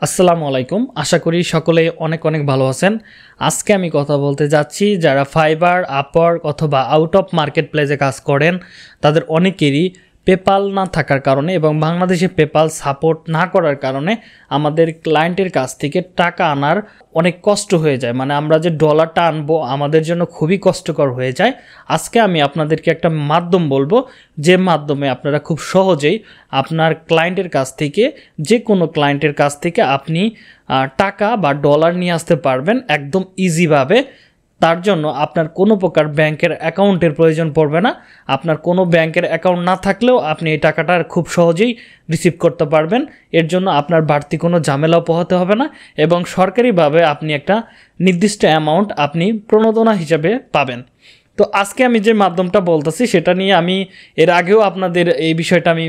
আসসালামু আলাইকুম। আশা করি সকলেই অনেক অনেক ভালো আছেন। আজকে আমি কথা বলতে যাচ্ছি যারা ফাইবার, আপওয়ার্ক অথবা আউট অফ মার্কেট প্লেসে কাজ করেন তাদের অনেকেরই পেপাল না থাকার কারণে এবং বাংলাদেশে পেপাল সাপোর্ট না করার কারণে আমাদের ক্লায়েন্টের কাছ থেকে টাকা আনার অনেক কষ্ট হয়ে যায়। মানে আমরা যে ডলারটা আনবো আমাদের জন্য খুবই কষ্টকর হয়ে যায়। আজকে আমি আপনাদেরকে একটা মাধ্যম বলবো যে মাধ্যমে আপনারা খুব সহজেই আপনার ক্লায়েন্টের কাছ থেকে যে কোনো ক্লায়েন্টের কাছ থেকে আপনি টাকা বা ডলার নিয়ে আসতে পারবেন একদম ইজিভাবে। তার জন্য আপনার কোনো প্রকার ব্যাংকের অ্যাকাউন্টের প্রয়োজন পড়বে না। আপনার কোনো ব্যাংকের অ্যাকাউন্ট না থাকলেও আপনি এই টাকাটা খুব সহজেই রিসিভ করতে পারবেন। এর জন্য আপনার বাড়তি কোনো ঝামেলাও পোহাতে হবে না এবং সরকারিভাবে আপনি একটা নির্দিষ্ট অ্যামাউন্ট আপনি প্রণোদনা হিসাবে পাবেন। তো আজকে আমি যে মাধ্যমটা বলতেছি সেটা নিয়ে আমি এর আগেও আপনাদের এই বিষয়টা আমি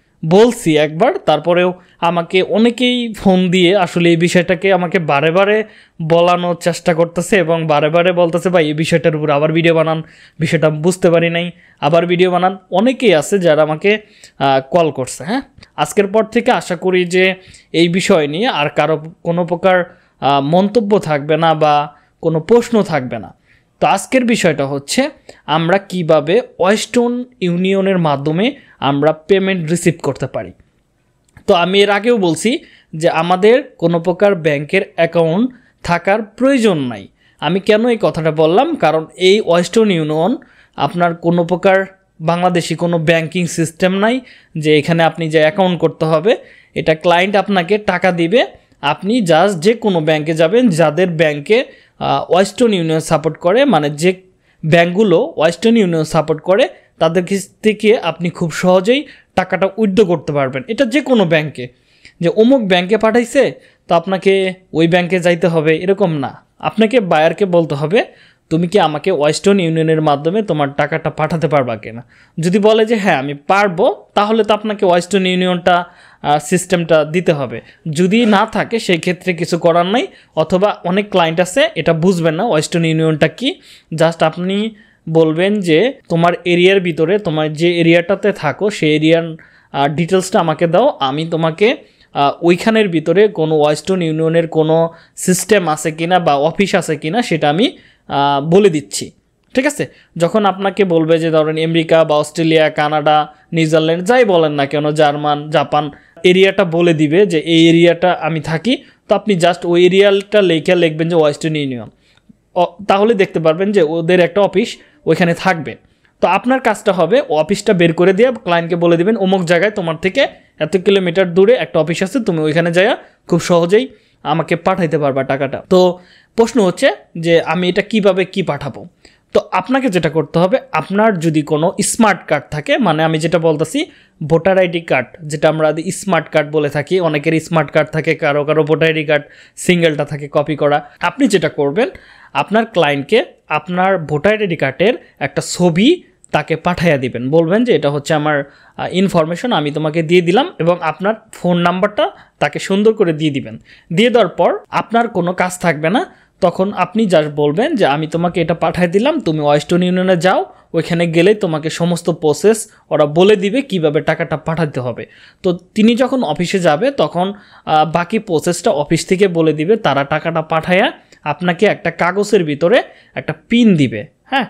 বলছি একবার, তারপরেও আমাকে অনেকেই ফোন দিয়ে আসলে এই বিষয়টাকে আমাকে বারে বারে বলানোর চেষ্টা করতেছে এবং বারে বারে বলতেছে ভাই এই বিষয়টার উপর আবার ভিডিও বানান, বিষয়টা বুঝতে পারি নাই, আবার ভিডিও বানান। অনেকেই আছে যারা আমাকে কল করছে। হ্যাঁ, আজকের পর থেকে আশা করি যে এই বিষয় নিয়ে আর কারো কোনো প্রকার মন্তব্য থাকবে না বা কোনো প্রশ্ন থাকবে না। তো আজকের বিষয়টা হচ্ছে আমরা কিভাবে ওয়েস্টার্ন ইউনিয়নের মাধ্যমে আমরা পেমেন্ট রিসিভ করতে পারি। তো আমি এর আগেও বলছি যে আমাদের কোনো প্রকার ব্যাংকের অ্যাকাউন্ট থাকার প্রয়োজন নাই। আমি কেন এই কথাটা বললাম, কারণ এই ওয়েস্টার্ন ইউনিয়ন আপনার কোনো প্রকার বাংলাদেশি কোনো ব্যাংকিং সিস্টেম নাই যে এখানে আপনি যে অ্যাকাউন্ট করতে হবে। এটা ক্লায়েন্ট আপনাকে টাকা দিবে, আপনি জাস্ট যে কোনো ব্যাংকে যাবেন যাদের ব্যাংকে ওয়েস্টার্ন ইউনিয়ন সাপোর্ট করে, মানে যে ব্যাংকগুলো ওয়েস্টার্ন ইউনিয়ন সাপোর্ট করে তাদের কাছ থেকে আপনি খুব সহজেই টাকাটা উইথড্র করতে পারবেন। এটা যে কোনো ব্যাংকে, যে অমুক ব্যাংকে পাঠাইছে তো আপনাকে ওই ব্যাংকে যাইতে হবে এরকম না। আপনাকে বায়ারকে বলতে হবে তুমি কি আমাকে ওয়েস্টার্ন ইউনিয়নের মাধ্যমে তোমার টাকাটা পাঠাতে পারবা কিনা। যদি বলে যে হ্যাঁ আমি পারবো, তাহলে তো আপনাকে ওয়েস্টার্ন ইউনিয়নটা সিস্টেমটা দিতে হবে। যদি না থাকে সেই ক্ষেত্রে কিছু করার নাই। অথবা অনেক ক্লায়েন্ট আছে এটা বুঝবেন না ওয়েস্টার্ন ইউনিয়নটা কি, জাস্ট আপনি বলবেন যে তোমার এরিয়ার ভিতরে তোমার যে এরিয়াটাতে থাকো সেই এরিয়ার ডিটেলসটা আমাকে দাও, আমি তোমাকে ওইখানের ভিতরে কোনো ওয়েস্টার্ন ইউনিয়নের কোনো সিস্টেম আছে কিনা বা অফিস আছে কিনা সেটা আমি বলে দিচ্ছি। ঠিক আছে, যখন আপনাকে বলবে যে ধরেন আমেরিকা বা অস্ট্রেলিয়া, কানাডা, নিউজিল্যান্ড যাই বলেন না কেন, জার্মান, জাপান, এরিয়াটা বলে দিবে যে এই এরিয়াটা আমি থাকি, তো আপনি জাস্ট ওই এরিয়াটা লিখবেন যে ওয়েস্টার্ন ইউনিয়ন, তাহলে দেখতে পারবেন যে ওদের একটা অফিস ওইখানে থাকবে। তো আপনার কাজটা হবে অফিসটা বের করে দিয়ে ক্লায়েন্টকে বলে দিবেন অমুক জায়গায় তোমার থেকে এত কিলোমিটার দূরে একটা অফিস আছে, তুমি ওইখানে যাইয়া খুব সহজেই আমাকে পাঠাইতে পারবা টাকাটা। তো প্রশ্ন হচ্ছে যে আমি এটা কিভাবে কি পাঠাবো। তো আপনাকে যেটা করতে হবে, আপনার যদি কোনো স্মার্ট কার্ড থাকে, মানে আমি যেটা বলতেছি ভোটার আইডি কার্ড, যেটা আমরা স্মার্ট কার্ড বলে থাকি, অনেকের স্মার্ট কার্ড থাকে, কারো কারো ভোটার আইডি কার্ড সিঙ্গেলটা থাকে কপি করা। আপনি যেটা করবেন আপনার ক্লায়েন্টকে আপনার ভোটার আইডি কার্ডের একটা ছবি তাকে পাঠাইয়া দিবেন, বলবেন যে এটা হচ্ছে আমার ইনফরমেশন আমি তোমাকে দিয়ে দিলাম, এবং আপনার ফোন নাম্বারটা তাকে সুন্দর করে দিয়ে দিবেন। দিয়ে দেওয়ার পর আপনার কোনো কাজ থাকবে না, তখন আপনি জাস্ট বলবেন যে আমি তোমাকে এটা পাঠিয়ে দিলাম, তুমি ওয়েস্টার্ন ইউনিয়নে যাও, ওইখানে গেলেই তোমাকে সমস্ত প্রসেস ওরা বলে দিবে কিভাবে টাকাটা পাঠাতে হবে। তো তিনি যখন অফিসে যাবে তখন বাকি প্রসেসটা অফিস থেকে বলে দিবে, তারা টাকাটা পাঠায়া আপনাকে একটা কাগজের ভিতরে একটা পিন দিবে। হ্যাঁ,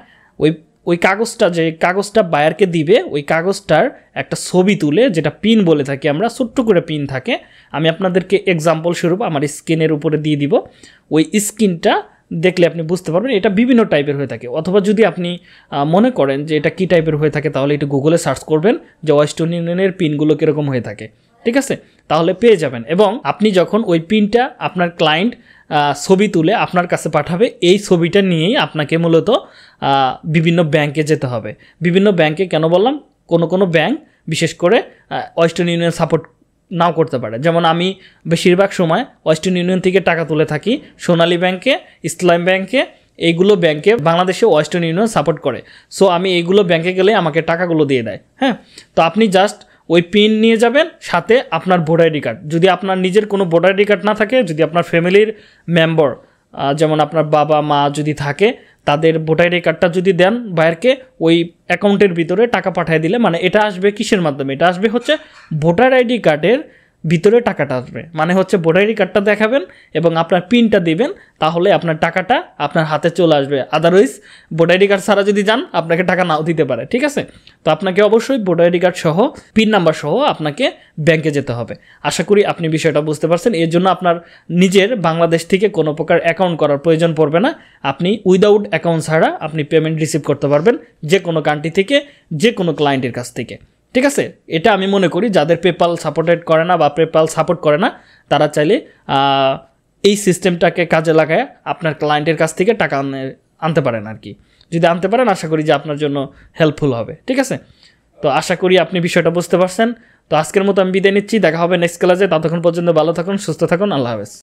ওই কাগজটা, যে কাগজটা বায়ারকে দিবে, ওই কাগজটার একটা ছবি তুলে, যেটা পিন বলে থাকি আমরা, ছোট্ট করে পিন থাকে, আমি আপনাদেরকে এক্সাম্পল স্বরূপ আমার স্ক্রিনের উপরে দিয়ে দিব। ওই স্ক্রিনটা দেখলে আপনি বুঝতে পারবেন এটা বিভিন্ন টাইপের হয়ে থাকে। অথবা যদি আপনি মনে করেন যে এটা কী টাইপের হয়ে থাকে, তাহলে একটু গুগলে সার্চ করবেন যে ওয়েস্টার্ন ইউনিয়নের পিনগুলো কীরকম হয়ে থাকে, ঠিক আছে, তাহলে পেয়ে যাবেন। এবং আপনি যখন ওই পিনটা আপনার ক্লায়েন্ট ছবি তুলে আপনার কাছে পাঠাবে, এই ছবিটা নিয়েই আপনাকে মূলত বিভিন্ন ব্যাংকে যেতে হবে। বিভিন্ন ব্যাংকে কেন বললাম, কোনো ব্যাংক বিশেষ করে ওয়েস্টার্ন ইউনিয়ন সাপোর্ট নাও করতে পারে। যেমন আমি বেশিরভাগ সময় ওয়েস্টার্ন ইউনিয়ন থেকে টাকা তুলে থাকি সোনালী ব্যাংকে, ইসলাম ব্যাংকে, এইগুলো ব্যাংকে বাংলাদেশে ওয়েস্টার্ন ইউনিয়ন সাপোর্ট করে। সো আমি এইগুলো ব্যাংকে গেলে আমাকে টাকাগুলো দিয়ে দেয়। হ্যাঁ, তো আপনি জাস্ট ওই পিন নিয়ে যাবেন, সাথে আপনার ভোটার আইডি কার্ড। যদি আপনার নিজের কোনো ভোটার আইডি কার্ড না থাকে, যদি আপনার ফ্যামিলির মেম্বার যেমন আপনার বাবা মা যদি থাকে, তাদের ভোটার আইডি কার্ডটা যদি দেন বায়ারকে, ওই অ্যাকাউন্টের ভিতরে টাকা পাঠিয়ে দিলে, মানে এটা আসবে কিসের মাধ্যমে, এটা আসবে হচ্ছে ভোটার আইডি কার্ডের ভিতরে টাকাটা আসবে। মানে হচ্ছে ভোটার আইডি কার্ডটা দেখাবেন এবং আপনার পিনটা দিবেন, তাহলে আপনার টাকাটা আপনার হাতে চলে আসবে। আদারওয়াইজ ভোটার আইডি কার্ড ছাড়া যদি যান আপনাকে টাকা নাও দিতে পারে, ঠিক আছে? তো আপনাকে অবশ্যই ভোটার আইডি কার্ড সহ পিন নাম্বার সহ আপনাকে ব্যাংকে যেতে হবে। আশা করি আপনি বিষয়টা বুঝতে পারছেন। এর জন্য আপনার নিজের বাংলাদেশ থেকে কোনো প্রকার অ্যাকাউন্ট করার প্রয়োজন পড়বে না। আপনি উইদাউট অ্যাকাউন্ট ছাড়া আপনি পেমেন্ট রিসিভ করতে পারবেন যে কোনো কান্ট্রি থেকে, যে কোনো ক্লায়েন্টের কাছ থেকে, ঠিক আছে? এটা আমি মনে করি যাদের পেপাল সাপোর্টেড করে না বা পেপাল সাপোর্ট করে না তারা চাইলে এই সিস্টেমটাকে কাজে লাগায় আপনার ক্লায়েন্টের কাছ থেকে টাকা আনতে পারেন আর কি। যদি আনতে পারেন আশা করি যে আপনার জন্য হেল্পফুল হবে, ঠিক আছে? তো আশা করি আপনি বিষয়টা বুঝতে পারছেন। তো আজকের মতো আমি বিদায় নিচ্ছি, দেখা হবে নেক্সট ক্লাসে। ততক্ষণ পর্যন্ত ভালো থাকুন, সুস্থ থাকুন, আল্লাহ হাফেজ।